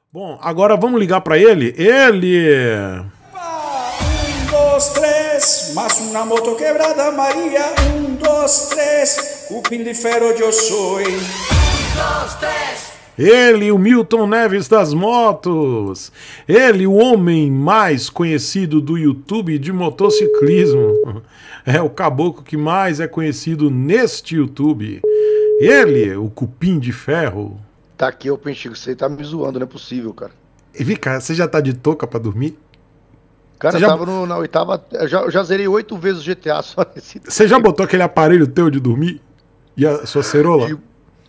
Bom, agora vamos ligar pra ele. Ele... Um, dois, três, mais uma moto quebrada, Maria. Um, dois, três, cupim de ferro eu sou. Um, dois, três. Ele, o Milton Neves das motos. Ele, o homem mais conhecido do YouTube de motociclismo. É o caboclo que mais é conhecido neste YouTube. Ele, o cupim de ferro. Tá aqui, ô Penchico, você tá me zoando, não é possível, cara. E vem cá, você já tá de touca pra dormir? Cara, Você eu tava na oitava, eu já zerei 8 vezes o GTA só nesse Você já botou aquele aparelho teu de dormir? E a sua cerola?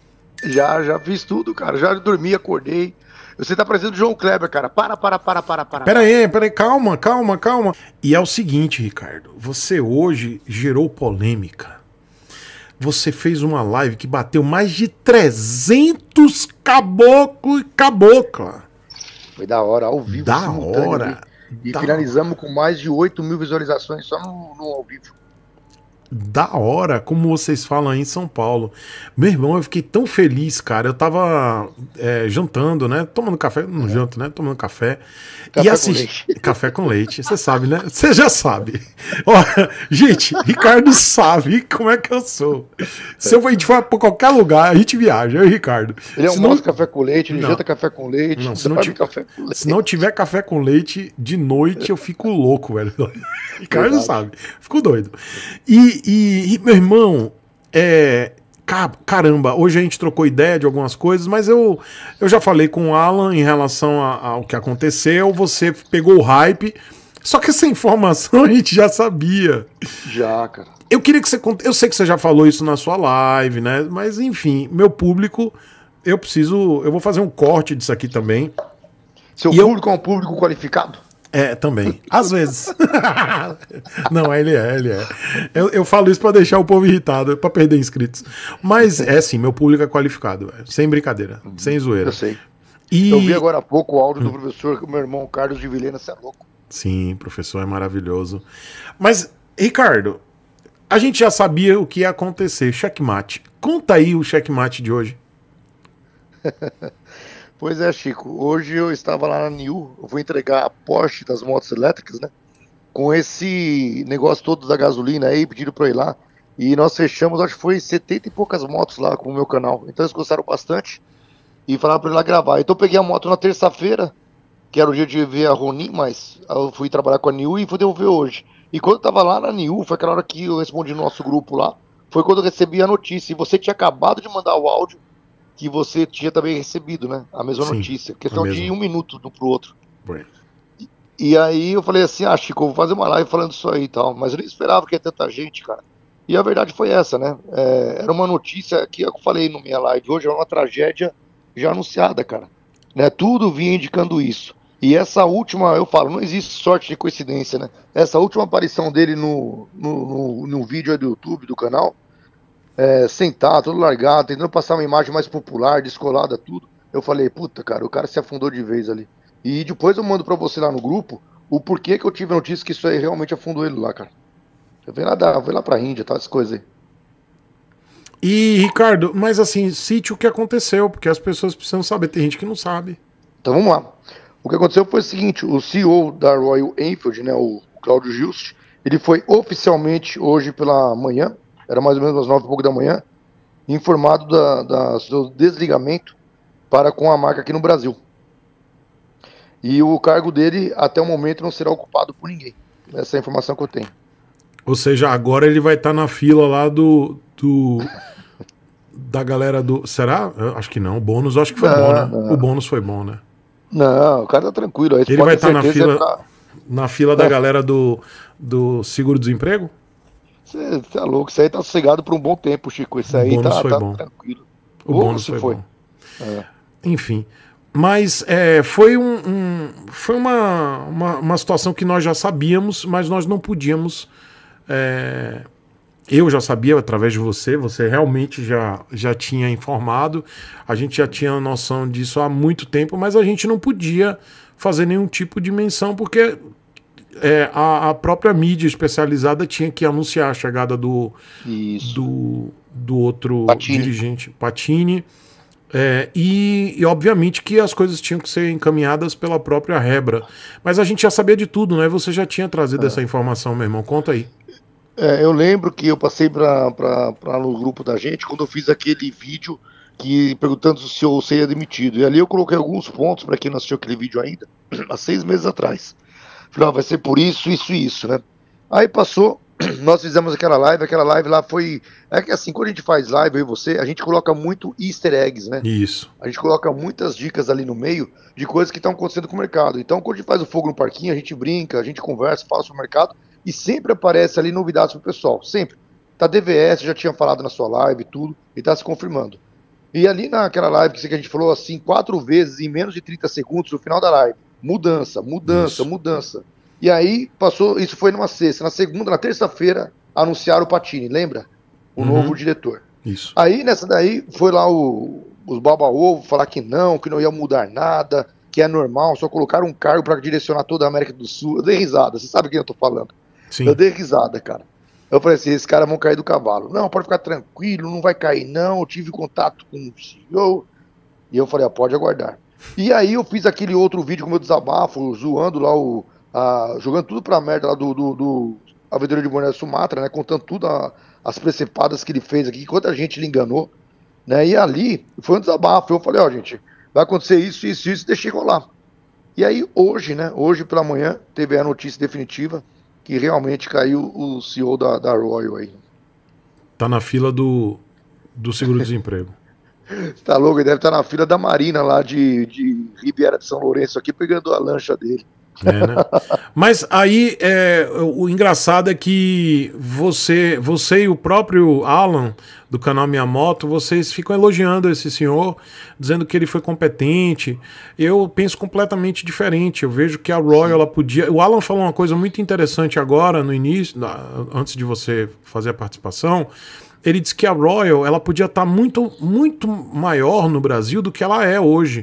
Já fiz tudo, cara. Já dormi, acordei. Você tá parecendo o João Kleber, cara. Para. Pera aí, calma. E é o seguinte, Ricardo, você hoje gerou polêmica. Você fez uma live que bateu mais de 300 caboclo e cabocla. Foi da hora, ao vivo. Da hora. E finalizamos com mais de 8 mil visualizações só no ao vivo. Da hora, como vocês falam aí em São Paulo. Meu irmão, eu fiquei tão feliz, cara. Eu tava jantando, né? Tomando café, não janto, né? Tomando café. Café com leite. Café com leite, você sabe, né? Você já sabe. Olha, gente, Ricardo sabe como é que eu sou. Se a gente for pra qualquer lugar, a gente viaja, eu e o Ricardo. Ele almoça café com leite, ele janta café com leite. Não, se não tiver café com leite de noite, eu fico louco, velho. Ricardo sabe, fico doido. E meu irmão, caramba, hoje a gente trocou ideia de algumas coisas, mas eu já falei com o Alan em relação ao que aconteceu, você pegou o hype, só que essa informação a gente já sabia. Já, cara. Eu queria que você... Eu sei que você já falou isso na sua live, né? Mas enfim, meu público, eu vou fazer um corte disso aqui também. Seu público é um público qualificado? Também. Às vezes. Não, ele é. Eu falo isso pra deixar o povo irritado, pra perder inscritos. Mas sim, meu público é qualificado, sem brincadeira, sem zoeira. Eu sei. Eu vi agora há pouco o áudio do professor, que o meu irmão Carlos de Vilhena, você é louco. Sim, professor é maravilhoso. Mas, Ricardo, a gente já sabia o que ia acontecer. Checkmate. Conta aí o checkmate de hoje. Pois é, Chico. Hoje eu estava lá na Niu, eu vou entregar a Porsche das motos elétricas, né? Com esse negócio todo da gasolina aí, pediram pra eu ir lá. E nós fechamos, acho que foi 70 e poucas motos lá com o meu canal. Então eles gostaram bastante e falaram pra eu ir lá gravar. Então eu peguei a moto na terça-feira, que era o dia de ver a Ronin, mas eu fui trabalhar com a Niu e fui devolver hoje. E quando eu tava lá na Niu, foi aquela hora que eu respondi no nosso grupo lá, foi quando eu recebi a notícia. E você tinha acabado de mandar o áudio que você tinha também recebido, né? A mesma notícia. Questão de 1 minuto um pro outro. E aí eu falei assim, Chico, eu vou fazer uma live falando isso aí e tal. Mas eu nem esperava que ia tanta gente, cara. E a verdade foi essa, né? Era uma notícia que eu falei no minha live hoje, era uma tragédia já anunciada, cara. Né? Tudo vinha indicando isso. E essa última, eu falo, não existe sorte de coincidência, né? Essa última aparição dele no vídeo aí do YouTube, do canal, sentado, todo largado, tentando passar uma imagem mais popular, descolada, tudo. Eu falei, puta, cara, o cara se afundou de vez ali. E depois eu mando pra você lá no grupo o porquê que eu tive a notícia que isso aí realmente afundou ele lá, cara. Eu venho lá pra Índia, tá, essas coisas aí. E, Ricardo, mas assim, cite o que aconteceu, porque as pessoas precisam saber, tem gente que não sabe. Então vamos lá. O que aconteceu foi o seguinte, o CEO da Royal Enfield, né, o Cláudio Gilst, ele foi oficialmente hoje pela manhã, era mais ou menos às 9 e pouco da manhã, informado do seu desligamento para com a marca aqui no Brasil. E o cargo dele, até o momento, não será ocupado por ninguém. Essa é a informação que eu tenho. Ou seja, agora ele vai estar na fila lá da galera do... Será? Eu acho que não. O bônus eu acho que foi bom, né? Não. O bônus foi bom, né? Não, o cara tá tranquilo. Ele vai estar na fila da galera do seguro-desemprego? Você tá louco, isso aí tá sossegado por um bom tempo, Chico. Isso aí tá tranquilo. O bônus foi bom. Enfim. Mas foi uma situação que nós já sabíamos, mas nós não podíamos. Eu já sabia através de você realmente já tinha informado, a gente já tinha noção disso há muito tempo, mas a gente não podia fazer nenhum tipo de menção, porque a própria mídia especializada tinha que anunciar a chegada do outro dirigente, Patini, E obviamente que as coisas tinham que ser encaminhadas pela própria Rebra. Mas a gente já sabia de tudo, né? Você já tinha trazido essa informação, meu irmão. Conta aí. Eu lembro que eu passei no grupo da gente quando eu fiz aquele vídeo perguntando se eu seria demitido. E ali eu coloquei alguns pontos para quem não assistiu aquele vídeo ainda, há 6 meses atrás. Falei, vai ser por isso, isso e isso, né? Aí passou, nós fizemos aquela live lá foi... É que assim, quando a gente faz live, eu e você, a gente coloca muito easter eggs, né? Isso. A gente coloca muitas dicas ali no meio de coisas que estão acontecendo com o mercado. Então, quando a gente faz o fogo no parquinho, a gente brinca, a gente conversa, fala sobre o mercado, e sempre aparece ali novidades pro pessoal, sempre. Tá DVS, já tinha falado na sua live, tudo, e tá se confirmando. E ali naquela live que a gente falou assim 4 vezes em menos de 30 segundos no final da live. Mudança. E aí passou, isso foi numa sexta. Na segunda, na terça-feira, anunciaram o Patini, lembra? O novo diretor. Isso. Aí nessa daí foi lá os baba-ovo falar que não ia mudar nada, que é normal, só colocaram um cargo para direcionar toda a América do Sul. Eu dei risada, você sabe quem eu tô falando? Sim. Eu dei risada, cara. Eu falei assim, esses caras vão cair do cavalo. Não, pode ficar tranquilo, não vai cair não, eu tive contato com o CEO. E eu falei, pode aguardar. E aí eu fiz aquele outro vídeo com o meu desabafo, zoando lá, jogando tudo pra merda lá do Avenida de Boné Sumatra, né, contando tudo as precepadas que ele fez aqui, quanta gente ele enganou, né, e ali foi um desabafo. Eu falei, gente, vai acontecer isso, deixei rolar. E aí hoje pela manhã, teve a notícia definitiva, que realmente caiu o CEO da Royal aí. Tá na fila do seguro-desemprego. Tá louco, ele deve estar na fila da Marina lá de Ribeira de São Lourenço aqui, pegando a lancha dele. Né? Mas aí o engraçado é que você e o próprio Alan do canal Minha Moto, vocês ficam elogiando esse senhor, dizendo que ele foi competente. Eu penso completamente diferente. Eu vejo que a Royal, ela podia... O Alan falou uma coisa muito interessante agora, no início, antes de você fazer a participação. Ele disse que a Royal, ela podia estar muito, muito maior no Brasil do que ela é hoje.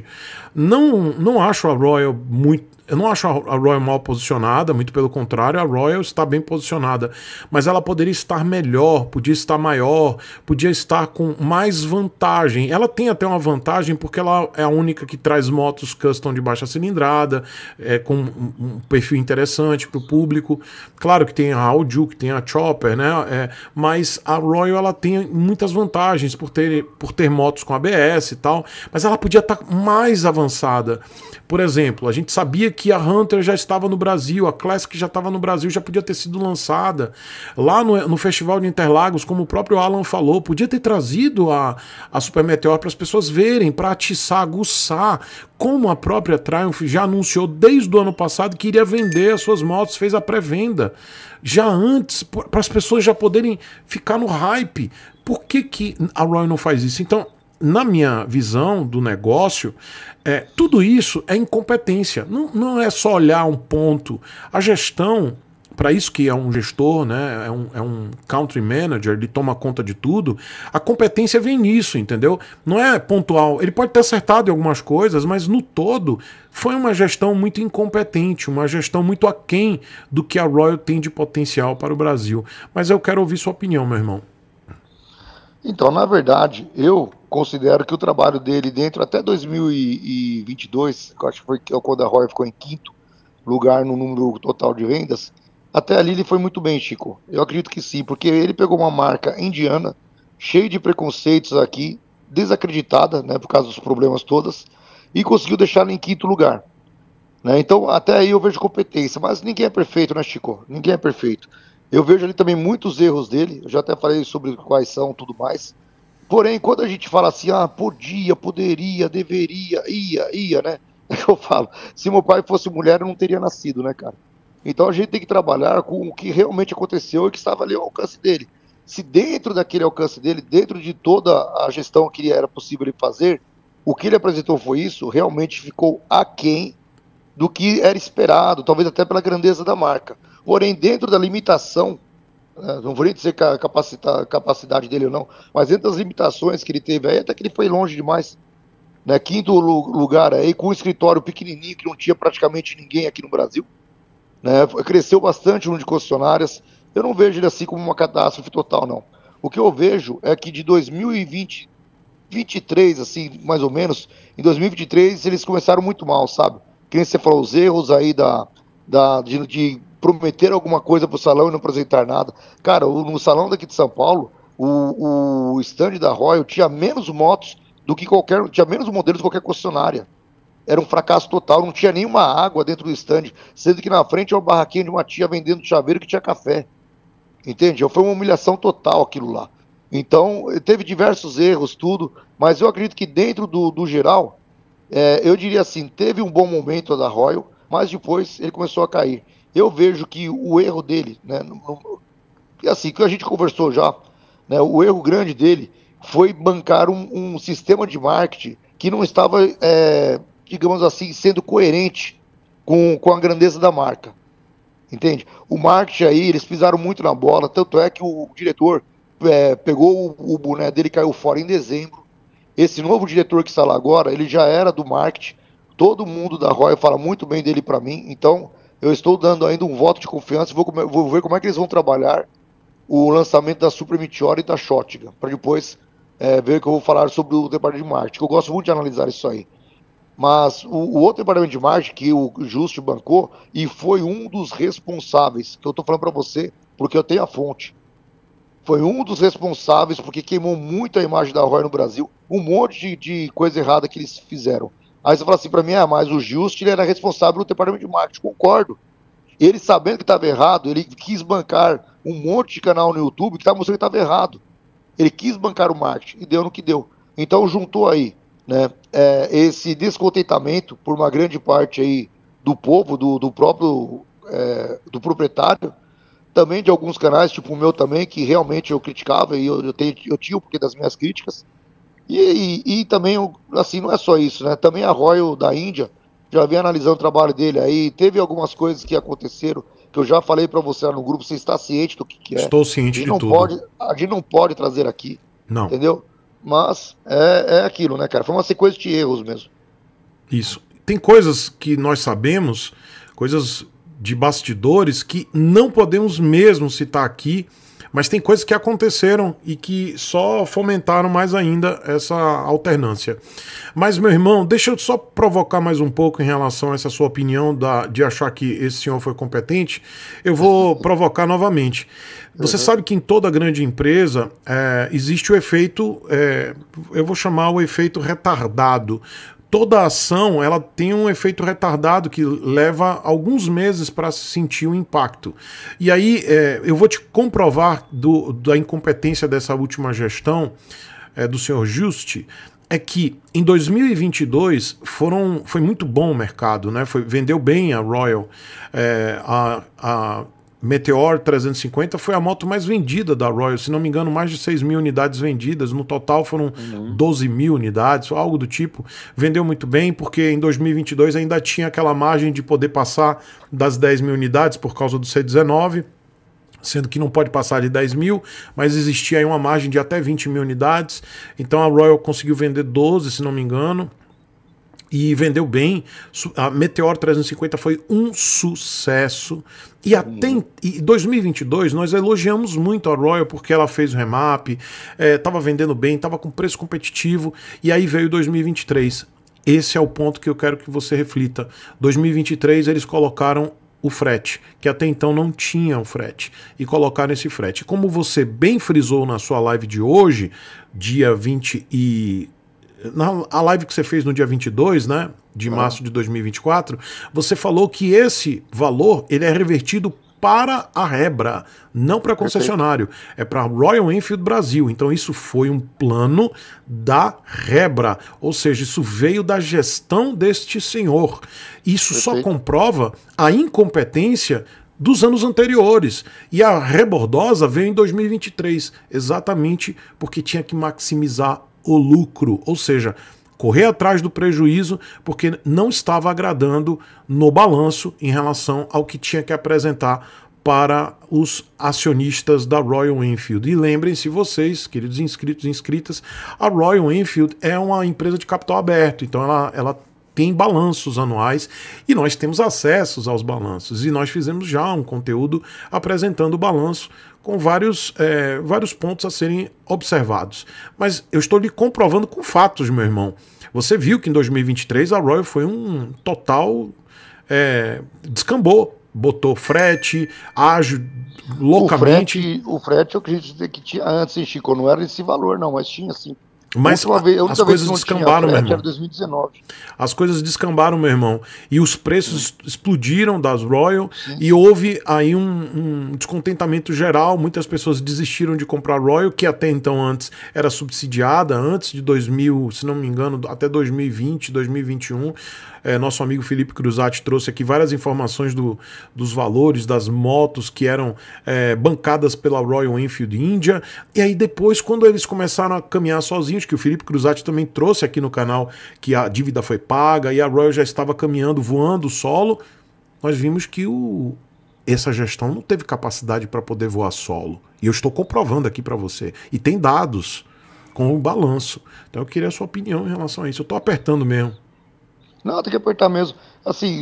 Não acho a Royal muito... Eu não acho a Royal mal posicionada, muito pelo contrário, a Royal está bem posicionada, mas ela poderia estar melhor, podia estar maior, podia estar com mais vantagem. Ela tem até uma vantagem porque ela é a única que traz motos custom de baixa cilindrada, com um perfil interessante para o público. Claro que tem a Audio, que tem a Chopper, né? Mas a Royal, ela tem muitas vantagens por ter motos com ABS e tal, mas ela podia estar mais avançada. Por exemplo, a gente sabia que a Hunter já estava no Brasil, a Classic já estava no Brasil, já podia ter sido lançada. Lá no Festival de Interlagos, como o próprio Alan falou, podia ter trazido a Super Meteor para as pessoas verem, para atiçar, aguçar, como a própria Triumph já anunciou desde o ano passado que iria vender as suas motos, fez a pré-venda. Já antes, para as pessoas já poderem ficar no hype. Por que a Royal não faz isso? Então, na minha visão do negócio, tudo isso é incompetência. Não é só olhar um ponto. A gestão, para isso que é um gestor, né, é um country manager, ele toma conta de tudo, a competência vem nisso, entendeu? Não é pontual. Ele pode ter acertado em algumas coisas, mas no todo foi uma gestão muito incompetente, uma gestão muito aquém do que a Royal tem de potencial para o Brasil. Mas eu quero ouvir sua opinião, meu irmão. Então, na verdade, eu considero que o trabalho dele dentro até 2022, que eu acho que foi quando a Royal ficou em 5º lugar no número total de vendas, até ali ele foi muito bem, Chico. Eu acredito que sim, porque ele pegou uma marca indiana, cheia de preconceitos aqui, desacreditada, né, por causa dos problemas todos, e conseguiu deixá-la em 5º lugar. Né? Então, até aí eu vejo competência, mas ninguém é perfeito, né, Chico? Ninguém é perfeito. Eu vejo ali também muitos erros dele, eu já até falei sobre quais são, tudo mais. Porém, quando a gente fala assim, podia, poderia, deveria, ia, né? Eu falo, se meu pai fosse mulher, eu não teria nascido, né, cara? Então a gente tem que trabalhar com o que realmente aconteceu e que estava ali ao alcance dele. Se dentro daquele alcance dele, dentro de toda a gestão que era possível ele fazer, o que ele apresentou foi isso, realmente ficou aquém do que era esperado, talvez até pela grandeza da marca. Porém, dentro da limitação, não vou nem dizer capacidade dele ou não, mas dentro das limitações que ele teve aí, até que ele foi longe demais. Né? 5º lugar aí, com um escritório pequenininho, que não tinha praticamente ninguém aqui no Brasil. Né? Cresceu bastante o número de concessionárias. Eu não vejo ele assim como uma catástrofe total, não. O que eu vejo é que de 2020 2023, assim, mais ou menos, em 2023 eles começaram muito mal, sabe? Que nem você falou, os erros aí de prometer alguma coisa pro salão e não apresentar nada. Cara, no salão daqui de São Paulo, o stand da Royal tinha menos motos do que tinha menos modelos de qualquer concessionária. Era um fracasso total, não tinha nenhuma água dentro do stand, sendo que na frente é uma barraquinha de uma tia vendendo chaveiro que tinha café. Entende? Foi uma humilhação total aquilo lá. Então, teve diversos erros, tudo, mas eu acredito que dentro do geral, eu diria assim, teve um bom momento da Royal, mas depois ele começou a cair. Eu vejo que o erro dele, né, assim, que a gente conversou já, né, o erro grande dele foi bancar um sistema de marketing que não estava, digamos assim, sendo coerente com a grandeza da marca. Entende? O marketing aí, eles pisaram muito na bola, tanto é que o diretor pegou o boné dele e caiu fora em dezembro. Esse novo diretor que está lá agora, ele já era do marketing, todo mundo da Royal fala muito bem dele para mim, então eu estou dando ainda um voto de confiança, vou ver como é que eles vão trabalhar o lançamento da Super Meteor e da Shotgun, para depois ver o que eu vou falar sobre o departamento de marketing, que eu gosto muito de analisar isso aí. Mas o outro departamento de marketing que o Just bancou e foi um dos responsáveis, que eu estou falando para você, porque eu tenho a fonte, foi um dos responsáveis porque queimou muito a imagem da Royal no Brasil, um monte de coisa errada que eles fizeram. Aí você fala assim para mim, mas o Just ele era responsável pelo departamento de marketing, concordo. Ele sabendo que estava errado, ele quis bancar um monte de canal no YouTube que estava mostrando que estava errado. Ele quis bancar o marketing e deu no que deu. Então juntou aí, né, esse descontentamento por uma grande parte aí do povo, do próprio do proprietário, também de alguns canais, tipo o meu também, que realmente eu criticava e eu tinha o porquê das minhas críticas. E também, assim, não é só isso, né? Também a Royal da Índia, já vem analisando o trabalho dele aí, teve algumas coisas que aconteceram, que eu já falei para você lá no grupo, você está ciente do que é. Estou ciente de tudo. A gente não pode trazer aqui, não. Entendeu? Mas é aquilo, né, cara? Foi uma sequência de erros mesmo. Isso. Tem coisas que nós sabemos, coisas de bastidores que não podemos mesmo citar aqui, mas tem coisas que aconteceram e que só fomentaram mais ainda essa alternância. Mas, meu irmão, deixa eu só provocar mais um pouco em relação a essa sua opinião de achar que esse senhor foi competente. Eu vou provocar novamente. Você sabe que em toda grande empresa existe o efeito, eu vou chamar o efeito retardado. Toda ação ela tem um efeito retardado que leva alguns meses para se sentir o impacto. E aí eu vou te comprovar da incompetência dessa última gestão do senhor Just, é que em 2022 foi muito bom o mercado, né? Vendeu bem a Royal, a Meteor 350 foi a moto mais vendida da Royal, se não me engano, mais de 6 mil unidades vendidas, no total foram 12 mil unidades, algo do tipo. Vendeu muito bem, porque em 2022 ainda tinha aquela margem de poder passar das 10 mil unidades por causa do C19, sendo que não pode passar de 10 mil, mas existia aí uma margem de até 20 mil unidades, então a Royal conseguiu vender 12, se não me engano, e vendeu bem. A Meteor 350 foi um sucesso. E até em 2022 nós elogiamos muito a Royal porque ela fez o remap, estava vendendo bem, estava com preço competitivo. E aí veio 2023. Esse é o ponto que eu quero que você reflita. 2023 eles colocaram o frete, que até então não tinha o frete, e colocaram esse frete. Como você bem frisou na sua live de hoje, dia 20 a live que você fez no dia 22, né, de março de 2024, você falou que esse valor ele é revertido para a Rebra, não para concessionário, é para Royal Enfield Brasil. Então isso foi um plano da Rebra, ou seja, isso veio da gestão deste senhor. Isso só comprova a incompetência dos anos anteriores. E a Rebordosa veio em 2023, exatamente porque tinha que maximizar o lucro, ou seja, correr atrás do prejuízo porque não estava agradando no balanço em relação ao que tinha que apresentar para os acionistas da Royal Enfield. E lembrem-se vocês, queridos inscritos e inscritas, a Royal Enfield é uma empresa de capital aberto, então ela tem balanços anuais e nós temos acessos aos balanços. E nós fizemos já um conteúdo apresentando o balanço com vários pontos a serem observados. Mas eu estou lhe comprovando com fatos, meu irmão. Você viu que em 2023 a Royal foi um total... descambou. Botou frete, ágil, loucamente. O frete eu acredito que tinha antes, hein, Chico? Não era esse valor, não, mas tinha sim. Mas as coisas descambaram, meu irmão. Era 2019. As coisas descambaram, meu irmão. E os preços explodiram das Royal. Sim. E houve aí um descontentamento geral. Muitas pessoas desistiram de comprar Royal, que até então antes era subsidiada, antes de 2000, se não me engano, até 2020, 2021. Nosso amigo Felipe Cruzati trouxe aqui várias informações dos valores das motos que eram bancadas pela Royal Enfield India. E aí depois, quando eles começaram a caminhar sozinhos, que o Felipe Cruzati também trouxe aqui no canal, que a dívida foi paga e a Royal já estava caminhando, voando solo, nós vimos que essa gestão não teve capacidade para poder voar solo. E eu estou comprovando aqui para você. E tem dados com o balanço. Então eu queria a sua opinião em relação a isso. Eu estou apertando mesmo. Não, tem que apertar mesmo. Assim,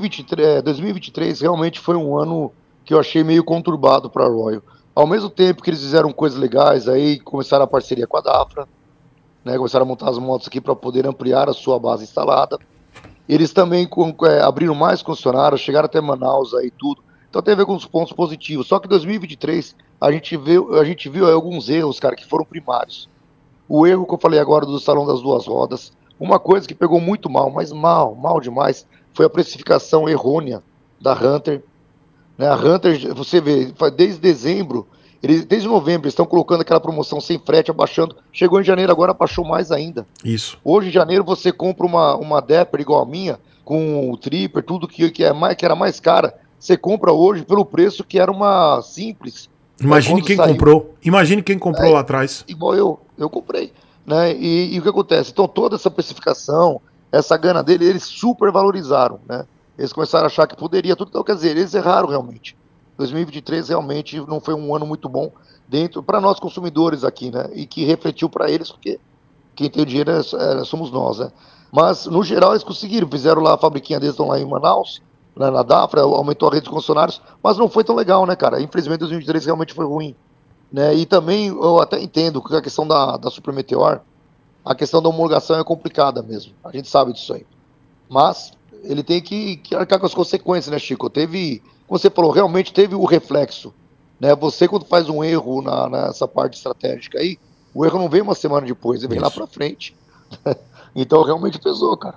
2023 realmente foi um ano que eu achei meio conturbado para a Royal. Ao mesmo tempo que eles fizeram coisas legais, aí começaram a parceria com a Dafra, né, começaram a montar as motos aqui para poder ampliar a sua base instalada. Eles também abriram mais concessionários, chegaram até Manaus aí tudo. Então tem a ver com os pontos positivos. Só que em 2023 a gente viu aí alguns erros, cara, que foram primários. O erro que eu falei agora do Salão das Duas Rodas. Uma coisa que pegou muito mal, mas mal demais, foi a precificação errônea da Hunter. Né, a Hunter, você vê, desde dezembro, desde novembro, eles estão colocando aquela promoção sem frete, abaixando. Chegou em janeiro, agora abaixou mais ainda. Isso. Hoje, em janeiro, você compra uma Dapper igual a minha, com o Tripper, tudo que era mais cara. Você compra hoje pelo preço que era uma simples. Imagine quem comprou. Imagine quem comprou lá atrás. Igual eu comprei. Né? E o que acontece? Então toda essa precificação, essa gana dele, eles super valorizaram, né? Eles começaram a achar que poderia tudo, então quer dizer, eles erraram realmente. 2023 realmente não foi um ano muito bom para nós consumidores aqui, né? E que refletiu para eles, porque quem tem dinheiro somos nós, né? Mas no geral eles conseguiram, fizeram lá a fabriquinha deles, estão lá em Manaus, né, na Dafra, aumentou a rede de concessionários, mas não foi tão legal, né, cara? Infelizmente 2023 realmente foi ruim. Né, e também eu até entendo que a questão da Super Meteor, a questão da homologação é complicada mesmo, a gente sabe disso aí, mas ele tem que arcar com as consequências, né, Chico? Teve, como você falou, realmente teve o reflexo, né? Você quando faz um erro nessa parte estratégica aí, o erro não vem uma semana depois, ele vem lá pra frente. Então realmente pesou, cara.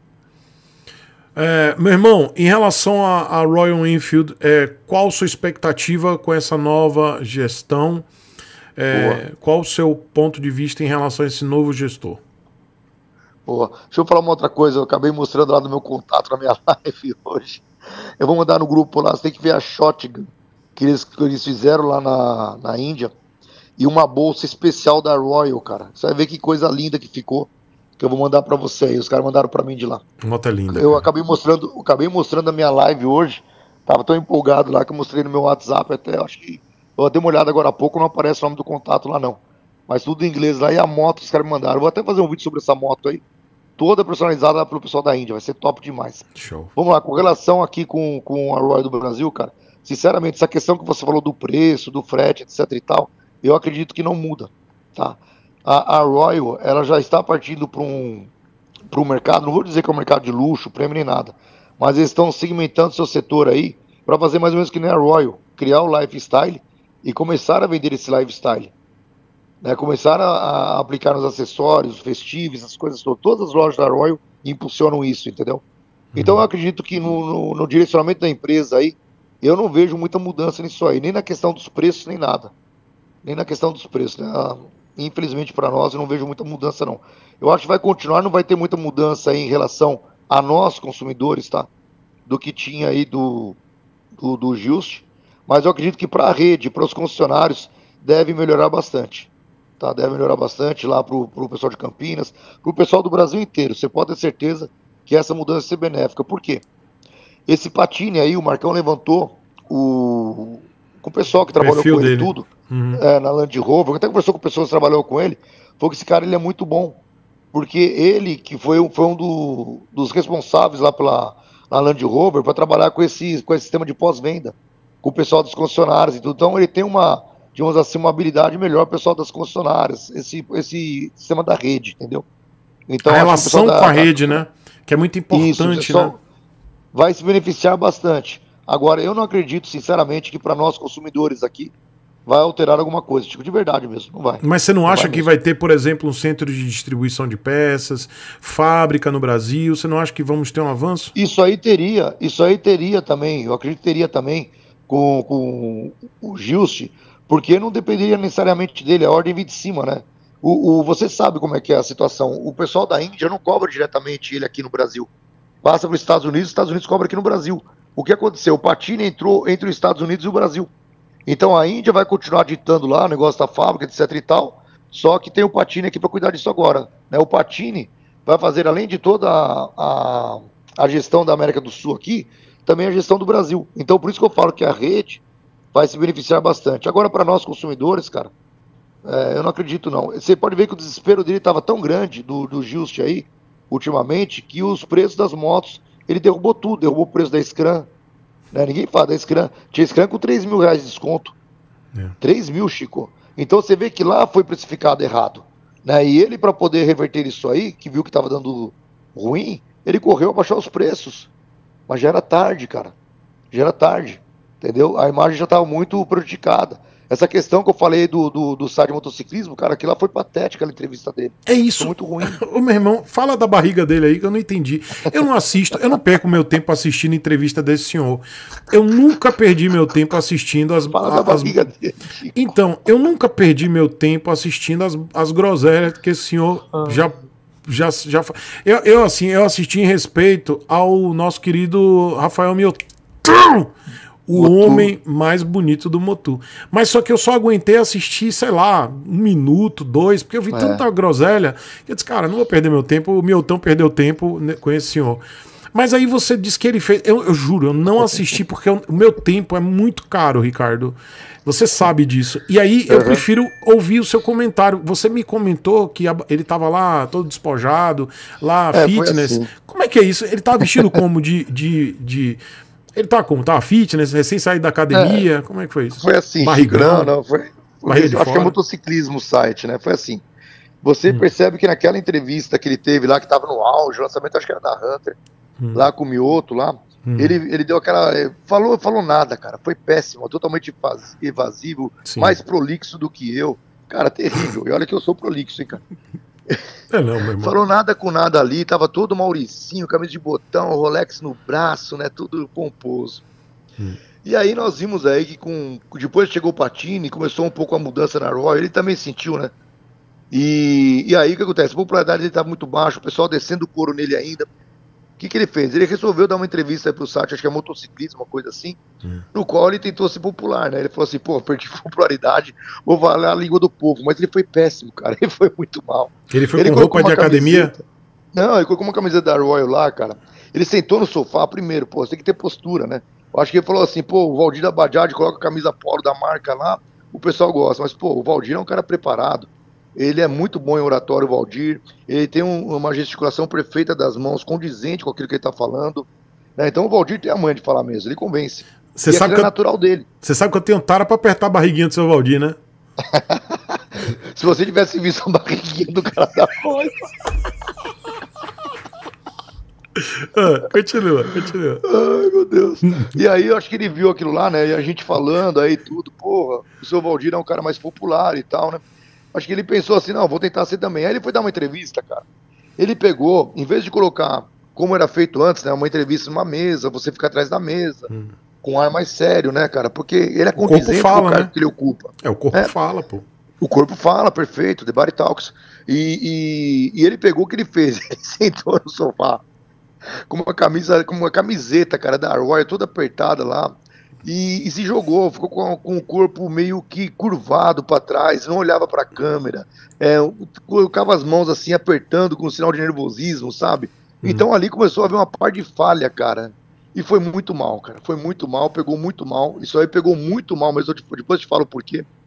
Meu irmão, em relação a Royal Enfield, qual a sua expectativa com essa nova gestão? Qual o seu ponto de vista em relação a esse novo gestor? Boa. Deixa eu falar uma outra coisa, eu acabei mostrando lá no meu contato na minha live hoje. Eu vou mandar no grupo lá, você tem que ver a shotgun que eles fizeram lá na Índia e uma bolsa especial da Royal, cara. Você vai ver que coisa linda que ficou. Que eu vou mandar pra você aí, os caras mandaram pra mim de lá. Nota linda. Eu acabei mostrando a minha live hoje, tava tão empolgado lá que eu mostrei no meu WhatsApp até, acho que, eu dei uma olhada agora há pouco, não aparece o nome do contato lá não. Mas tudo em inglês lá e a moto os caras me mandaram. Eu vou até fazer um vídeo sobre essa moto aí, toda personalizada pelo pessoal da Índia, vai ser top demais. Show. Vamos lá, com relação aqui com a Royal do Brasil, cara, sinceramente, essa questão que você falou do preço, do frete, etc e tal, eu acredito que não muda, tá? A Royal, ela já está partindo para um mercado, não vou dizer que é um mercado de luxo, prêmio nem nada, mas eles estão segmentando seu setor aí para fazer mais ou menos que nem a Royal, criar o lifestyle e começar a vender esse lifestyle. Né? Começar a aplicar nos acessórios, festivos, essas coisas todas as lojas da Royal impulsionam isso, entendeu? Então eu acredito que no direcionamento da empresa aí, eu não vejo muita mudança nisso aí, nem na questão dos preços, nem nada. Nem na questão dos preços, né? Infelizmente para nós eu não vejo muita mudança não. Eu acho que vai continuar, não vai ter muita mudança aí em relação a nós consumidores, tá? Do que tinha aí do Just, mas eu acredito que para a rede, para os concessionários, deve melhorar bastante. Tá? Deve melhorar bastante lá para o pessoal de Campinas, para o pessoal do Brasil inteiro. Você pode ter certeza que essa mudança vai ser benéfica. Por quê? Esse Patini aí, o Marcão levantou com o pessoal que trabalhou com ele tudo, na Land Rover, até conversou com pessoas que trabalhou com ele, falou que esse cara ele é muito bom, porque ele que foi um dos responsáveis lá na Land Rover para trabalhar com esse sistema de pós-venda, com o pessoal das concessionárias e tudo. Então ele tem digamos assim, uma habilidade melhor, o pessoal das concessionárias, esse sistema da rede, entendeu? Então, a relação com a rede, né? Que é muito importante, né? Vai se beneficiar bastante. Agora, eu não acredito, sinceramente, que para nós consumidores aqui vai alterar alguma coisa. Tipo, de verdade mesmo, não vai. Mas você não acha que vai ter, por exemplo, um centro de distribuição de peças, fábrica no Brasil? Você não acha que vamos ter um avanço? Isso aí teria também, eu acredito que teria também com o Gilst, porque não dependeria necessariamente dele, a ordem vem de cima, né? Você sabe como é que é a situação. O pessoal da Índia não cobra diretamente ele aqui no Brasil. Passa para os Estados Unidos cobra aqui no Brasil. O que aconteceu? O Patini entrou entre os Estados Unidos e o Brasil. Então a Índia vai continuar ditando lá o negócio da fábrica, etc e tal, só que tem o Patini aqui para cuidar disso agora, né? O Patini vai fazer, além de toda a gestão da América do Sul aqui, também a gestão do Brasil. Então por isso que eu falo que a rede vai se beneficiar bastante. Agora, para nós consumidores, cara, eu não acredito não. Você pode ver que o desespero dele estava tão grande, do Gilst aí, ultimamente, que os preços das motos, ele derrubou tudo, derrubou o preço da Scram, né? Ninguém fala da Scram. Tinha Scram com 3 mil reais de desconto. 3 mil, Chico. Então você vê que lá foi precificado errado, né? E ele, para poder reverter isso aí, que viu que estava dando ruim, ele correu a baixar os preços. Mas já era tarde, cara. Já era tarde. Entendeu? A imagem já estava muito prejudicada. Essa questão que eu falei do site de motociclismo, cara, aquilo lá foi patética, a entrevista dele. É isso. Foi muito ruim. Ô, meu irmão, fala da barriga dele aí que eu não entendi. Eu não assisto, eu não perco meu tempo assistindo entrevista desse senhor. Eu nunca perdi meu tempo assistindo da barriga dele. Então, eu nunca perdi meu tempo assistindo as groselhas que esse senhor já eu assisti em respeito ao nosso querido Rafael Mioto. O homem mais bonito do Motu. Mas só que eu só aguentei assistir, sei lá, 1 minuto, 2, porque eu vi tanta groselha. Que eu disse, cara, não vou perder meu tempo. O Miotão perdeu tempo com esse senhor. Mas aí você disse que ele fez. Eu juro, eu não assisti porque o meu tempo é muito caro, Ricardo. Você sabe disso. E aí eu prefiro ouvir o seu comentário. Você me comentou que ele tava lá todo despojado, lá fitness. Assim. Como é que é isso? Ele tava vestido como Ele tava como? Tava fitness, recém saído da academia? Como é que foi isso? Foi assim. Barrigão? Não, foi acho que é motociclismo o site, né? Foi assim. Você percebe que naquela entrevista que ele teve lá, que tava no auge, o lançamento acho que era da Hunter, lá com o Mioto lá, ele deu aquela... Falou nada, cara. Foi péssimo, totalmente evasivo, mais prolixo do que eu. Cara, terrível. E olha que eu sou prolixo, hein, cara. Não, meu irmão. Falou nada com nada ali, tava todo Mauricinho, camisa de botão, Rolex no braço, né, tudo pomposo. E aí nós vimos aí que depois chegou o Patini, começou um pouco a mudança na Royal, ele também sentiu, né? E aí o que acontece? A popularidade dele estava muito baixa, o pessoal descendo o couro nele ainda. O que ele fez? Ele resolveu dar uma entrevista para o site, acho que é motociclismo, uma coisa assim, no qual ele tentou ser popular, né? Ele falou assim, pô, perdi popularidade, vou falar a língua do povo. Mas ele foi péssimo, cara, ele foi muito mal. Ele foi com roupa de academia? Não, ele colocou uma camiseta da Royal lá, cara. Ele sentou no sofá primeiro, pô, você tem que ter postura, né? Eu acho que ele falou assim, pô, o Valdir da Bajaj coloca a camisa polo da marca lá, o pessoal gosta. Mas, pô, o Valdir é um cara preparado. Ele é muito bom em oratório, o Valdir. Ele tem uma gesticulação perfeita das mãos, condizente com aquilo que ele está falando. Né? Então o Valdir tem a manha de falar mesmo, ele convence. Você sabe que é natural dele. Você sabe que eu tenho tara para apertar a barriguinha do seu Valdir, né? Se você tivesse visto a barriguinha do cara da voz. Continua. Ai, meu Deus. E aí eu acho que ele viu aquilo lá, né? E a gente falando aí tudo, porra, o seu Valdir é um cara mais popular e tal, né? Acho que ele pensou assim, não, vou tentar ser também. Aí ele foi dar uma entrevista, cara. Ele pegou, em vez de colocar, como era feito antes, né, uma entrevista numa mesa, você fica atrás da mesa, com um ar mais sério, né, cara? Porque ele é condizente com o cargo, né, que ele ocupa. O corpo fala, pô. O corpo fala, perfeito, The Body Talks. E ele pegou o que ele fez, ele sentou no sofá, com uma camiseta, cara, da Royal, toda apertada lá. E se jogou, ficou com o corpo meio que curvado para trás, não olhava para a câmera, colocava as mãos assim, apertando com um sinal de nervosismo, sabe? Então ali começou a haver uma par de falha, cara. E foi muito mal, cara. Foi muito mal, pegou muito mal. Isso aí pegou muito mal, mas depois eu te falo por quê.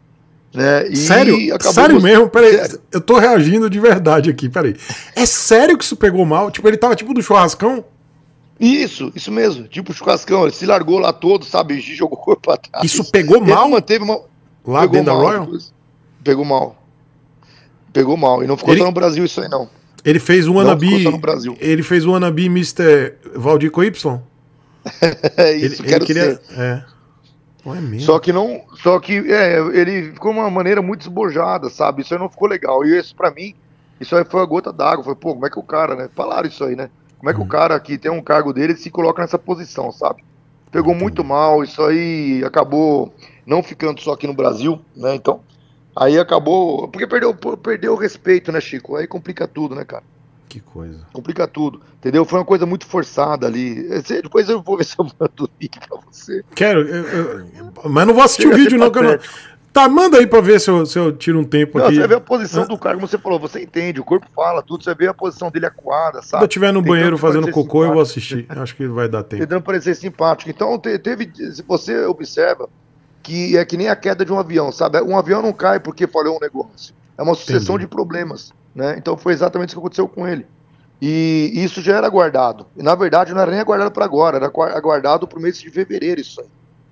Né? E sério? Sério mesmo? Peraí, sério. Eu tô reagindo de verdade aqui, peraí. É sério que isso pegou mal? Tipo, ele tava tipo do churrascão? Isso mesmo. Tipo churrascão, ele se largou lá todo, sabe? Jogou pra trás. Isso pegou mal? Ele manteve uma... Lá dentro da Royal? Depois. Pegou mal. Pegou mal. E não ficou só no Brasil isso aí, não. Ele fez o wannabe. Ele fez o wannabe Mr. Valdir com Y? É isso, ele queria. Ser. É. Pô, é mesmo. Só que ele ficou de uma maneira muito esbojada, sabe? Isso aí não ficou legal. E isso, pra mim, isso aí foi a gota d'água. Foi, pô, como é que o cara, né? Falaram isso aí, né? Como é que o cara que tem um cargo dele se coloca nessa posição, sabe? Pegou muito mal. Isso aí acabou não ficando só aqui no Brasil, né? Então. Aí acabou. Porque perdeu o respeito, né, Chico? Aí complica tudo, né, cara? Que coisa. Complica tudo, entendeu? Foi uma coisa muito forçada ali. Depois eu vou ver se eu mando o link pra você. Quero, mas não vou assistir o vídeo, não, que eu não. Tá, manda aí pra ver se eu tiro um tempo aqui. Você vê a posição do cara, como você falou, você entende, o corpo fala tudo, você vê a posição dele acuada, sabe? Quando eu estiver no banheiro fazendo cocô, eu vou assistir. Acho que vai dar tempo. Tentando parecer simpático. Então, se você observa, que é que nem a queda de um avião, sabe? Um avião não cai porque falhou um negócio. É uma sucessão de problemas, né? Então foi exatamente isso que aconteceu com ele. E isso já era aguardado. E na verdade não era nem aguardado para agora, era aguardado para o mês de fevereiro isso aí.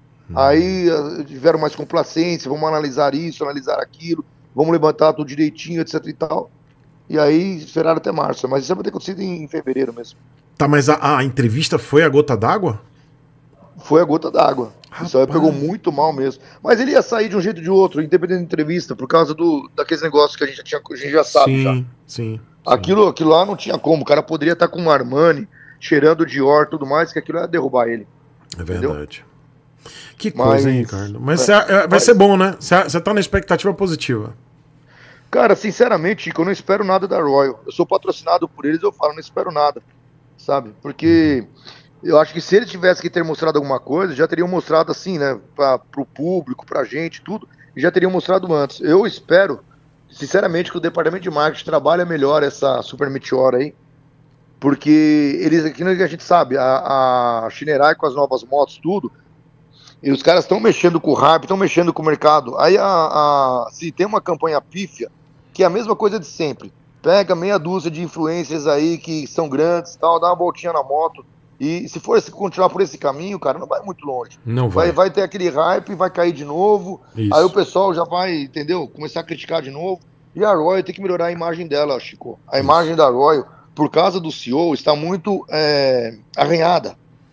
Aí tiveram mais complacência, vamos analisar isso, analisar aquilo, vamos levantar tudo direitinho, etc e tal. E aí esperaram até março, mas isso vai ter acontecido em fevereiro mesmo. Tá, mas a entrevista foi a gota d'água? Foi a gota d'água. Isso aí pegou muito mal mesmo. Mas ele ia sair de um jeito ou de outro, independente da entrevista, por causa daqueles negócios que a gente já sabe. Sim. Aquilo lá não tinha como. O cara poderia estar com um Armani, cheirando Dior e tudo mais, que aquilo ia derrubar ele. É verdade. Entendeu? Que coisa, hein, Ricardo? Mas vai ser bom, né? Você tá na expectativa positiva. Cara, sinceramente, Chico, eu não espero nada da Royal. Eu sou patrocinado por eles, eu falo, não espero nada. Sabe? Porque... eu acho que se eles tivessem que ter mostrado alguma coisa, já teriam mostrado assim, né, pro público, pra gente, tudo, e já teriam mostrado antes. Eu espero, sinceramente, que o departamento de marketing trabalhe melhor essa Super Meteor aí, porque eles, aqui a gente sabe, a Shinerai com as novas motos, tudo, e os caras estão mexendo com o hype, estão mexendo com o mercado. Aí se tem uma campanha pífia, que é a mesma coisa de sempre, pega meia dúzia de influencers aí que são grandes, tal, dá uma voltinha na moto. E se for continuar por esse caminho, cara, não vai muito longe. Não vai. Vai ter aquele hype, vai cair de novo. Isso. Aí o pessoal já vai, entendeu? Começar a criticar de novo. E a Royal tem que melhorar a imagem dela, Chico. A imagem da Royal, por causa do CEO, está muito arranhada.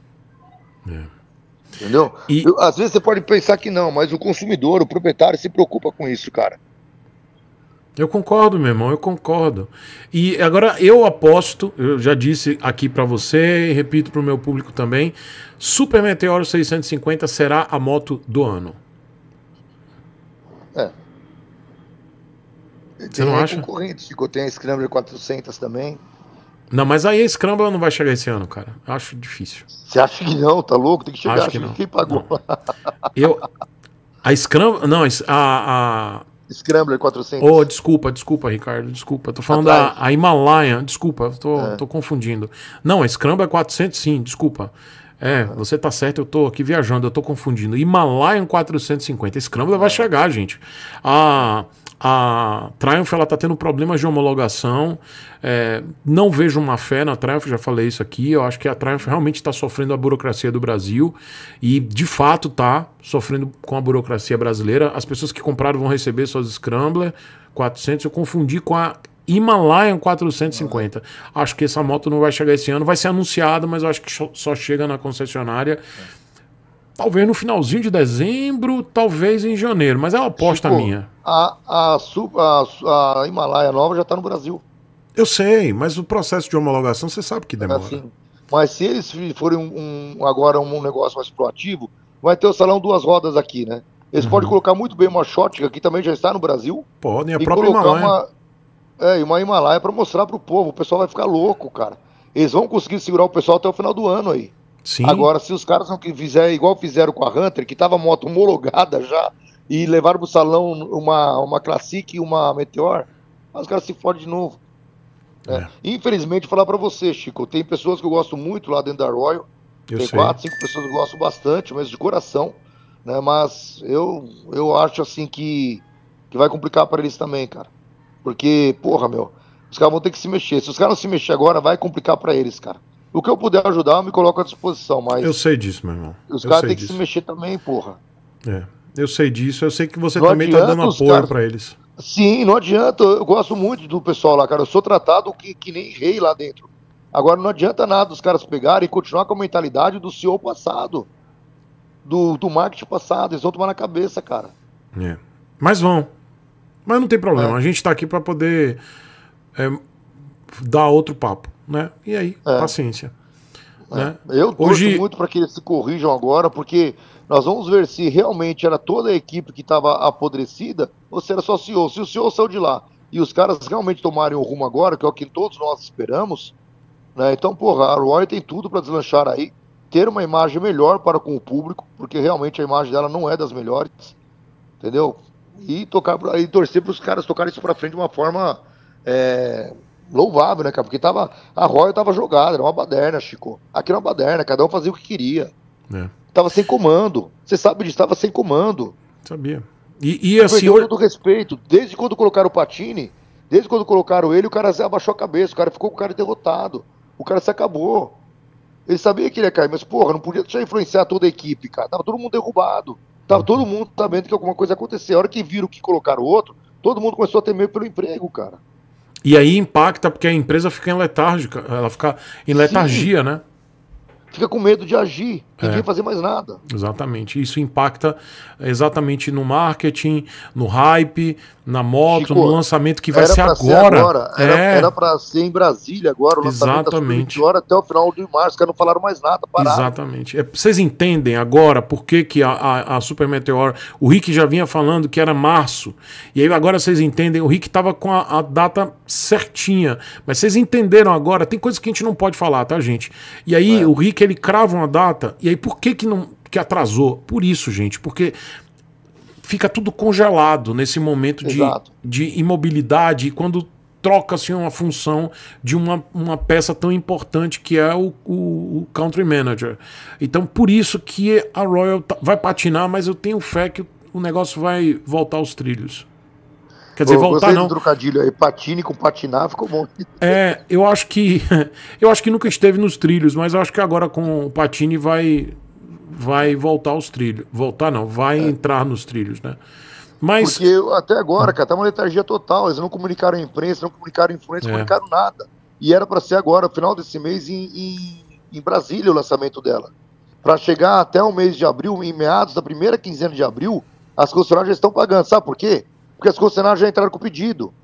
Entendeu? Às vezes você pode pensar que não, mas o consumidor, o proprietário, se preocupa com isso, cara. Eu concordo, meu irmão, eu concordo. E agora eu aposto, eu já disse aqui pra você e repito pro meu público também, Super Meteoro 650 será a moto do ano. Você não acha? Concorrente, tem a Scrambler 400 também. Não, mas aí a Scrambler não vai chegar esse ano, cara. Eu acho difícil. Você acha que não? Tá louco? Tem que chegar. Acho que não. Quem pagou? Não. A Scrambler... Não, Scrambler 400. Oh, desculpa, Ricardo, desculpa. Tô falando a Himalaia, desculpa, tô confundindo. Não, a Scrambler 400 sim, desculpa. Você tá certo, eu tô aqui viajando, eu tô confundindo. Himalaia 450, a Scrambler vai chegar, gente. A Triumph, ela tá tendo problemas de homologação. Não vejo uma fé na Triumph, já falei isso aqui. Eu acho que a Triumph realmente está sofrendo a burocracia do Brasil. E, de fato, tá sofrendo com a burocracia brasileira. As pessoas que compraram vão receber suas Scrambler 400. Eu confundi com a Himalayan 450. Acho que essa moto não vai chegar esse ano. Vai ser anunciada, mas eu acho que só chega na concessionária. Talvez no finalzinho de dezembro, talvez em janeiro, mas é uma aposta minha. A Himalaia nova já está no Brasil. Eu sei, mas o processo de homologação você sabe que demora. Assim, mas se eles forem agora um negócio mais proativo, vai ter o salão duas rodas aqui, né? Eles podem colocar muito bem uma Shotgun, que também já está no Brasil. Podem, a própria Himalaia. Uma Himalaia para mostrar para o povo. O pessoal vai ficar louco, cara. Eles vão conseguir segurar o pessoal até o final do ano aí. Sim. Agora, se os caras não fizerem igual fizeram com a Hunter, que tava a moto homologada já, e levaram pro salão uma Classic e uma Meteor, os caras se fodem de novo. Infelizmente, falar pra você, Chico, tem pessoas que eu gosto muito lá dentro da Royal, tem 4, 5 pessoas que eu gosto bastante, mas de coração, né? Mas eu acho assim que que vai complicar para eles também, cara. Porque, porra, meu, os caras vão ter que se mexer. Se os caras não se mexer agora, vai complicar para eles, cara. O que eu puder ajudar, eu me coloco à disposição, mas... Eu sei disso, meu irmão. Os caras têm que se mexer também, porra. Eu sei disso, eu sei que você não também tá dando apoio caras... para eles. Sim, não adianta, eu gosto muito do pessoal lá, cara, eu sou tratado que nem rei lá dentro. Agora não adianta nada os caras pegarem e continuar com a mentalidade do CEO passado, do marketing passado, eles vão tomar na cabeça, cara. Mas não tem problema, a gente tá aqui para poder dar outro papo, né? E aí, paciência. Né? Eu torço muito para que eles se corrijam agora, porque nós vamos ver se realmente era toda a equipe que estava apodrecida ou se era só o CEO. Se o CEO saiu de lá e os caras realmente tomarem o rumo agora, que é o que todos nós esperamos, né? Então, porra, a Roy tem tudo para deslanchar aí, ter uma imagem melhor para com o público, porque realmente a imagem dela não é das melhores, entendeu? E torcer para os caras tocarem isso para frente de uma forma louvável, né, cara? Porque a Royal tava jogada, era uma baderna, Chico. Aqui era uma baderna, cada um fazia o que queria. Tava sem comando. Você sabe disso, tava sem comando. Sabia. E assim... Perdeu todo o respeito. Desde quando colocaram o Patini, desde quando colocaram ele, o cara abaixou a cabeça, o cara ficou com o cara derrotado. O cara se acabou. Ele sabia que ele ia cair, mas, porra, não podia deixar influenciar toda a equipe, cara. Tava todo mundo derrubado. Tava todo mundo sabendo que alguma coisa ia acontecer. A hora que viram que colocaram o outro, todo mundo começou a ter medo pelo emprego, cara. E aí impacta porque a empresa fica em letárgica, ela fica em letargia, né? Fica com medo de agir, ninguém fazer mais nada. Exatamente. Isso impacta exatamente no marketing, no hype, na moto, Chico, no lançamento que vai ser agora. Era pra ser em Brasília agora, o lançamento exatamente. Da até o final de março, os caras não falaram mais nada, pararam. Exatamente. Vocês entendem agora por que a Super Meteor, o Rick já vinha falando que era março, e aí agora vocês entendem, o Rick tava com a data certinha, mas vocês entenderam agora, tem coisas que a gente não pode falar, tá, gente? E aí o Rick, ele crava uma data, e aí por que atrasou? Por isso, gente, porque fica tudo congelado nesse momento de imobilidade, quando troca-se uma função de uma peça tão importante que é o Country Manager. Então, por isso que a Royal vai patinar, mas eu tenho fé que o negócio vai voltar aos trilhos. Quer dizer, voltar não. Trocadilho aí, patine com patinar, ficou bom. Eu acho que nunca esteve nos trilhos, mas eu acho que agora com o Patini vai voltar aos trilhos. Voltar não, vai entrar nos trilhos, né? Mas... Porque até agora, cara, tá uma letargia total. Eles não comunicaram a imprensa, não comunicaram a influência, não comunicaram nada. E era para ser agora, final desse mês, em Brasília, o lançamento dela. Para chegar até o mês de abril, em meados da primeira quinzena de abril, as concessionárias já estão pagando. Sabe por quê? Porque as concessionárias já entraram com o pedido.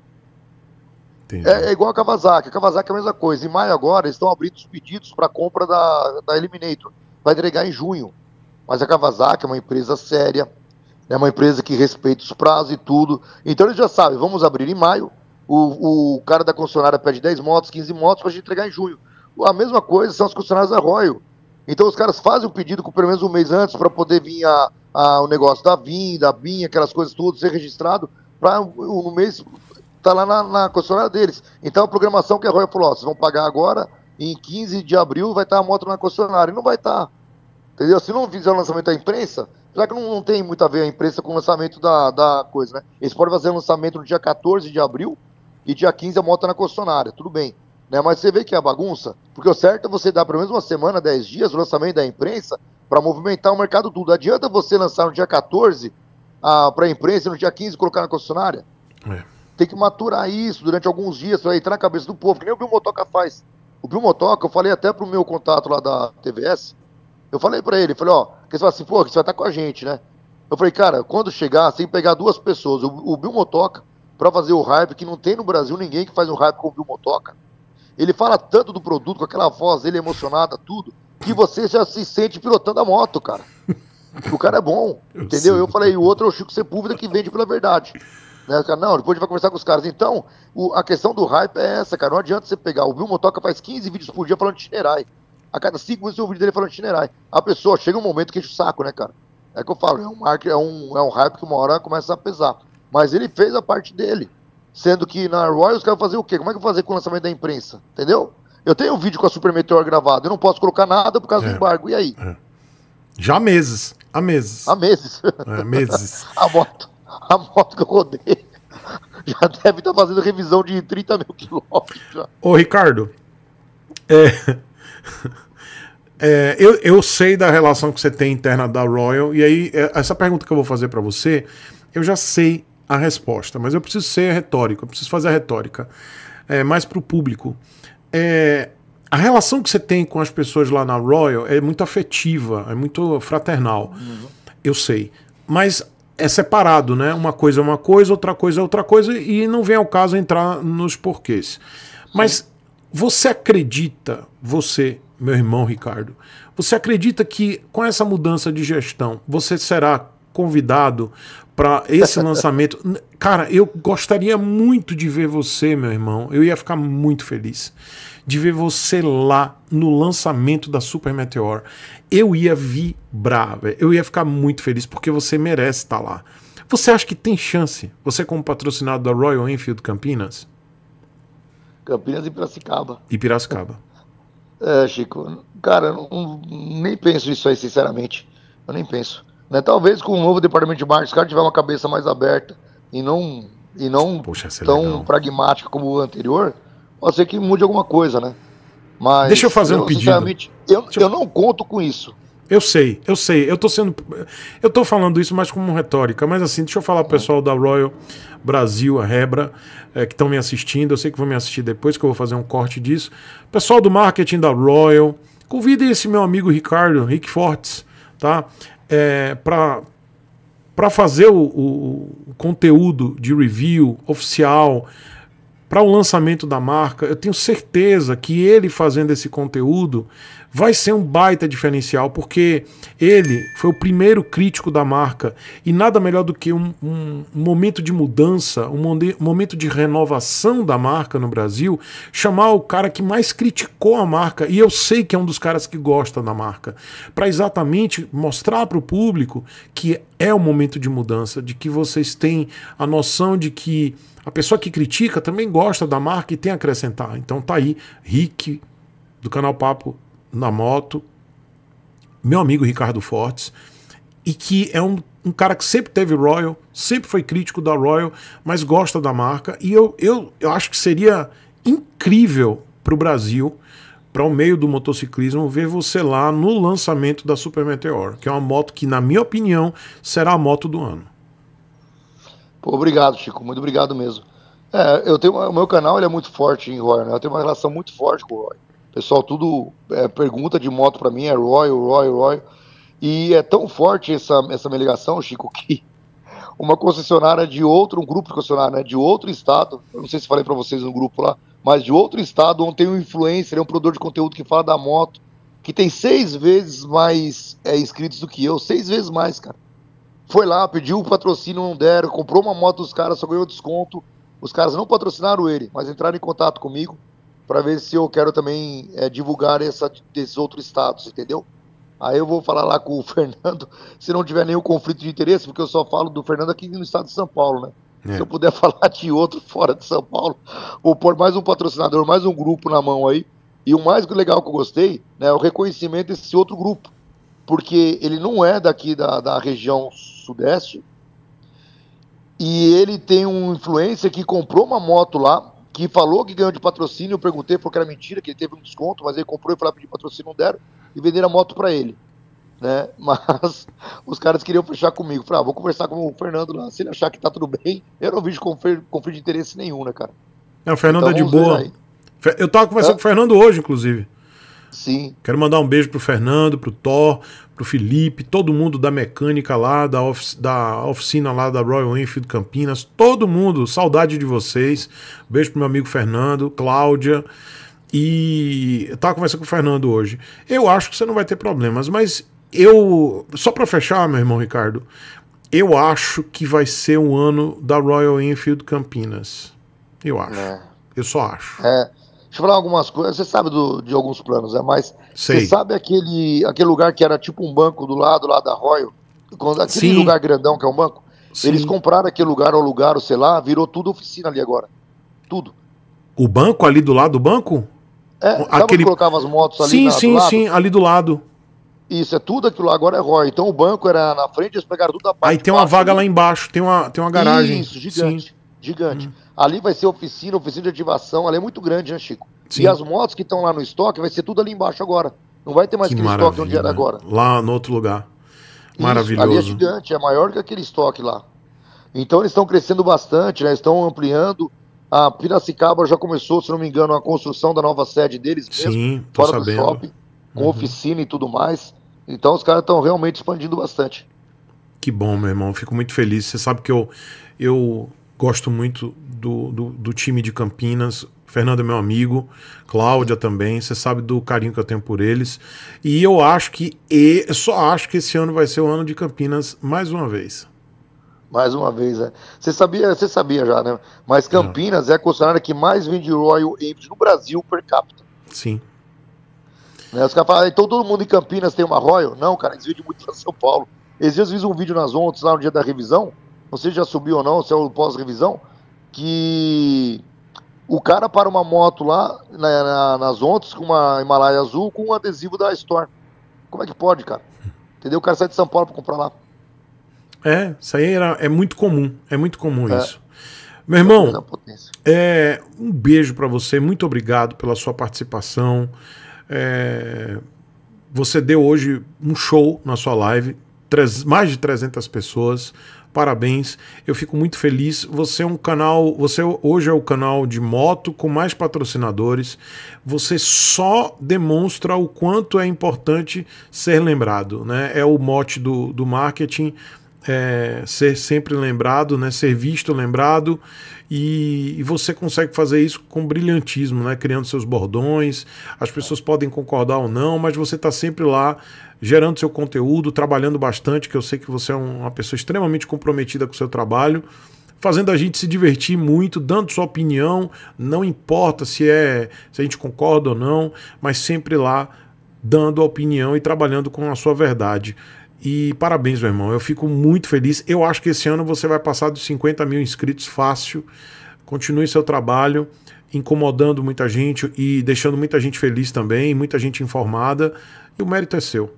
É igual a Kawasaki. A Kawasaki é a mesma coisa. Em maio agora, eles estão abrindo os pedidos para compra da Eliminator. Vai entregar em junho. Mas a Kawasaki é uma empresa séria, é uma empresa que respeita os prazos e tudo. Então eles já sabem, vamos abrir em maio. O cara da concessionária pede 10 motos, 15 motos para a gente entregar em junho. A mesma coisa são as concessionárias da Royal. Então os caras fazem o pedido com pelo menos um mês antes para poder vir o negócio da BIM, aquelas coisas tudo, ser registrado, para no mês tá lá na concessionária deles. Então a programação que a Royal falou, vocês vão pagar agora, em 15 de abril vai estar a moto na concessionária. E não vai estar. Entendeu? Se não fizer o lançamento da imprensa, já que não tem muito a ver a imprensa com o lançamento da coisa, né? Eles podem fazer o lançamento no dia 14 de abril e dia 15 a moto na concessionária, tudo bem. Né? Mas você vê que é a bagunça, porque o certo é você dar pelo menos uma semana, 10 dias, o lançamento da imprensa para movimentar o mercado tudo. Adianta você lançar no dia 14 para a imprensa e no dia 15 colocar na concessionária? Tem que maturar isso durante alguns dias para entrar na cabeça do povo, que nem o Bill Motoca faz. O Bill Motoca, eu falei até pro meu contato lá da TVS, eu falei pra ele, falei, que você fala assim, pô, que você vai estar com a gente, né? Eu falei, cara, quando chegar, você tem que pegar duas pessoas, o Bill Motoca, pra fazer o hype, que não tem no Brasil ninguém que faz um hype com o Bill Motoca. Ele fala tanto do produto, com aquela voz dele emocionada, tudo, que você já se sente pilotando a moto, cara. O cara é bom, entendeu? Eu falei, o outro é o Chico Sepúlveda que vende pela verdade. Né? Não, depois a gente vai conversar com os caras. Então, a questão do hype é essa, cara. Não adianta você pegar. O Bill Motoca faz 15 vídeos por dia falando de Shinerai. A cada 5 minutos tem um vídeo dele falando de Shinerai. A pessoa chega um momento que enche o saco, né, cara? É que eu falo, é um hype que uma hora começa a pesar. Mas ele fez a parte dele. Sendo que na Royal os caras vão fazer o quê? Como é que eu vou fazer com o lançamento da imprensa? Entendeu? Eu tenho um vídeo com a Super Meteor gravado. Eu não posso colocar nada por causa do embargo. E aí? Já há meses. Há meses. Há meses. Meses. A moto. A moto que eu rodei já deve estar fazendo revisão de 30 mil quilômetros. Já. Ô, Ricardo, eu sei da relação que você tem interna da Royal, e aí essa pergunta que eu vou fazer para você, eu já sei a resposta, mas eu preciso ser retórico, eu preciso fazer a retórica mais para o público. A relação que você tem com as pessoas lá na Royal é muito afetiva, é muito fraternal. Eu sei. Mas é separado, né? Uma coisa é uma coisa, outra coisa é outra coisa, e não vem ao caso entrar nos porquês. Mas você acredita, meu irmão Ricardo, você acredita que com essa mudança de gestão, você será convidado para esse lançamento? Cara, eu gostaria muito de ver você, meu irmão. Eu ia ficar muito feliz de ver você lá no lançamento da Super Meteor. Eu ia vibrar, véio. Eu ia ficar muito feliz, porque você merece estar lá. Você acha que tem chance, você como patrocinado da Royal Enfield Campinas? Campinas e Piracicaba. E Piracicaba. Chico, cara, eu nem penso isso aí, sinceramente. Eu nem penso. Né? Talvez com o novo departamento de marketing, se o cara tiver uma cabeça mais aberta e não Poxa, tão legal. pragmática como o anterior, pode ser que mude alguma coisa, né? Mas deixa eu fazer um pedido. Sinceramente, eu não conto com isso. Eu sei. Eu tô falando isso mais como retórica, mas assim, deixa eu falar pro pessoal da Royal Brasil, a Rebra, que estão me assistindo. Eu sei que vão me assistir depois, que eu vou fazer um corte disso. Pessoal do marketing da Royal, convidem esse meu amigo Rick Fortes, tá? Para fazer o conteúdo de review oficial para o lançamento da marca. Eu tenho certeza que ele fazendo esse conteúdo vai ser um baita diferencial, porque ele foi o primeiro crítico da marca, e nada melhor do que um momento de mudança, um momento de renovação da marca no Brasil, chamar o cara que mais criticou a marca, e eu sei que é um dos caras que gosta da marca, para exatamente mostrar para o público que é um momento de mudança, de que vocês têm a noção de que a pessoa que critica também gosta da marca e tem a acrescentar. Então tá aí, Rick, do canal Papo na Moto, meu amigo Ricardo Fortes, e que é um cara que sempre teve Royal, sempre foi crítico da Royal, mas gosta da marca, e eu acho que seria incrível para o Brasil, para o meio do motociclismo, ver você lá no lançamento da Super Meteor, que é uma moto que, na minha opinião, será a moto do ano. Pô, obrigado, Chico, muito obrigado mesmo. O meu canal ele é muito forte em Royal, né? Eu tenho uma relação muito forte com o Royal. O pessoal tudo pergunta de moto pra mim, é Royal. E é tão forte essa minha ligação, Chico, que uma concessionária um grupo de concessionária, né, de outro estado, eu não sei se falei pra vocês no grupo lá, mas de outro estado, onde tem um influencer, um produtor de conteúdo que fala da moto, que tem 6 vezes mais inscritos do que eu, 6 vezes mais, cara. Foi lá, pediu o patrocínio, não deram, comprou uma moto dos caras, só ganhou desconto. Os caras não patrocinaram ele, mas entraram em contato comigo para ver se eu quero também divulgar desses outros estados, entendeu? Aí eu vou falar lá com o Fernando, se não tiver nenhum conflito de interesse, porque eu só falo do Fernando aqui no estado de São Paulo, né? Se eu puder falar de outro fora de São Paulo, vou pôr mais um patrocinador, mais um grupo na mão aí. E o mais legal que eu gostei, né, é o reconhecimento desse outro grupo, porque ele não é daqui da região sudeste, e ele tem um influencer que comprou uma moto lá, que falou que ganhou de patrocínio. Eu perguntei, falou que era mentira, que ele teve um desconto, mas ele comprou e foi lá pedir patrocínio, não deram, e venderam a moto para ele, né? Mas os caras queriam fechar comigo. Falei, vou conversar com o Fernando lá, se ele achar que tá tudo bem. Eu não vejo conflito de interesse nenhum, né, cara? O Fernando então, é de boa. Eu tava conversando com o Fernando hoje, inclusive. Sim. Quero mandar um beijo pro Fernando, pro Thor, pro Felipe, todo mundo da mecânica lá, da oficina lá da Royal Enfield Campinas, todo mundo, saudade de vocês. Beijo pro meu amigo Fernando, Cláudia. E eu tava conversando com o Fernando hoje. Eu acho que você não vai ter problemas, mas só pra fechar, meu irmão Ricardo, eu acho que vai ser um ano da Royal Enfield Campinas. Eu acho. Eu só acho. Deixa eu falar algumas coisas. Você sabe de alguns planos, mas sei. Você sabe aquele lugar que era tipo um banco do lado lá da Royal? Aquele Sim. lugar grandão que é um banco? Sim. Eles compraram aquele lugar, ou alugaram, sei lá, virou tudo oficina ali agora. Tudo. O banco ali do lado do banco? Sabe onde colocava as motos ali sim, do lado? Sim, ali do lado. Isso, é tudo aquilo lá, agora é ROI. Então o banco era na frente, eles pegaram tudo da parte. Aí tem uma vaga lá embaixo, tem uma garagem. Isso, gigante, Sim. gigante. Ali vai ser oficina de ativação, ali é muito grande, né, Chico? Sim. E as motos que estão lá no estoque, vai ser tudo ali embaixo agora. Não vai ter mais Que aquele estoque onde era agora. Lá no outro lugar. Isso, Maravilhoso. ali é gigante, é maior que aquele estoque lá. Então eles estão crescendo bastante, né? Estão ampliando. A Piracicaba já começou, se não me engano, a construção da nova sede deles mesmo. Sim, tô fora sabendo. do shopping, com oficina e tudo mais. Então os caras estão realmente expandindo bastante. Que bom, meu irmão. Fico muito feliz. Você sabe que eu gosto muito do time de Campinas. Fernando é meu amigo, Cláudia também. Você sabe do carinho que eu tenho por eles. E eu só acho que esse ano vai ser o ano de Campinas mais uma vez. Mais uma vez, né? Você sabia já, né? Mas Campinas é a concessionária que mais vende Royal Enfield no Brasil per capita. Sim. Né? Os caras falam, então todo mundo em Campinas tem uma Royal? Não, cara, eles vendem muito pra São Paulo. Esses dias eu fiz um vídeo nas ondas lá no dia da revisão, não sei se já subiu ou não, se é o pós-revisão, que o cara para uma moto lá nas ondas com uma Himalaia azul com um adesivo da Store. Como é que pode, cara? Entendeu? O cara sai de São Paulo pra comprar lá. Isso aí é muito comum. É muito comum isso. Meu irmão, um beijo pra você. Muito obrigado pela sua participação. Você deu hoje um show na sua live, mais de 300 pessoas, parabéns, eu fico muito feliz. Você hoje é o canal de moto com mais patrocinadores. Você só demonstra o quanto é importante ser lembrado, né? É o mote do marketing, ser sempre lembrado, né? Ser visto, lembrado. E você consegue fazer isso com brilhantismo, né? Criando seus bordões. As pessoas podem concordar ou não, mas você está sempre lá gerando seu conteúdo, trabalhando bastante, que eu sei que você é uma pessoa extremamente comprometida com o seu trabalho, fazendo a gente se divertir muito, dando sua opinião, não importa se a gente concorda ou não, mas sempre lá dando a opinião e trabalhando com a sua verdade. E parabéns, meu irmão, eu fico muito feliz. Eu acho que esse ano você vai passar dos 50 mil inscritos fácil. Continue seu trabalho, incomodando muita gente e deixando muita gente feliz também, muita gente informada, e o mérito é seu.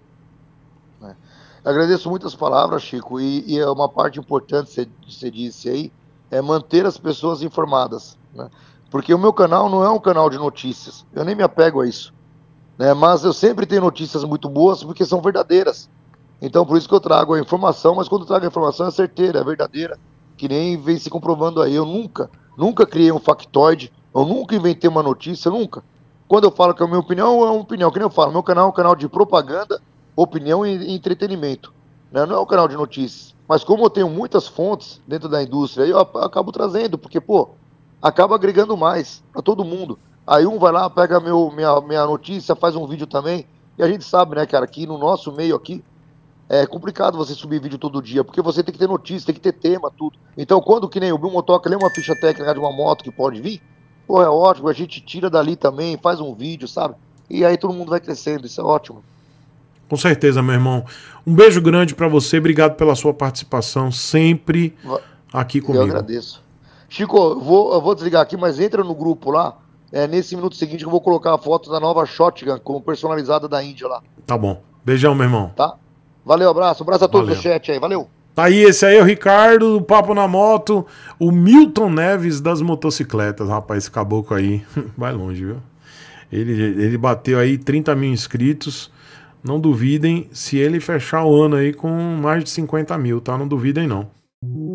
Agradeço muitas palavras, Chico, e é uma parte importante que você disse aí, é manter as pessoas informadas, né? Porque o meu canal não é um canal de notícias, eu nem me apego a isso, né? Mas eu sempre tenho notícias muito boas porque são verdadeiras. Então, por isso que eu trago a informação, mas quando eu trago a informação é certeira, é verdadeira, que nem vem se comprovando aí. Eu nunca criei um factoide, eu nunca inventei uma notícia, nunca. Quando eu falo que é a minha opinião, é uma opinião. Que nem eu falo, meu canal é um canal de propaganda, opinião e entretenimento, né? Não é um canal de notícias. Mas como eu tenho muitas fontes dentro da indústria, eu acabo trazendo, porque, acaba agregando mais para todo mundo. Aí um vai lá, pega minha notícia, faz um vídeo também, e a gente sabe, né, cara, que no nosso meio aqui, é complicado você subir vídeo todo dia, porque você tem que ter notícia, tem que ter tema, tudo. Então, quando que nem o Bill Motoca lê uma ficha técnica de uma moto que pode vir, é ótimo, a gente tira dali também, faz um vídeo, sabe? E aí todo mundo vai crescendo, isso é ótimo. Com certeza, meu irmão. Um beijo grande pra você, obrigado pela sua participação, sempre aqui comigo. Eu agradeço. Chico, eu vou desligar aqui, mas entra no grupo lá, nesse minuto seguinte que eu vou colocar a foto da nova Shotgun, como personalizada da Índia lá. Tá bom. Beijão, meu irmão. Tá? Valeu, abraço a todos do chat aí, valeu. Tá aí, esse aí é o Ricardo, do Papo na Moto, o Milton Neves das motocicletas. Rapaz, esse caboclo aí vai longe, viu? Ele bateu aí 30 mil inscritos. Não duvidem se ele fechar o ano aí com mais de 50 mil, tá? Não duvidem, não.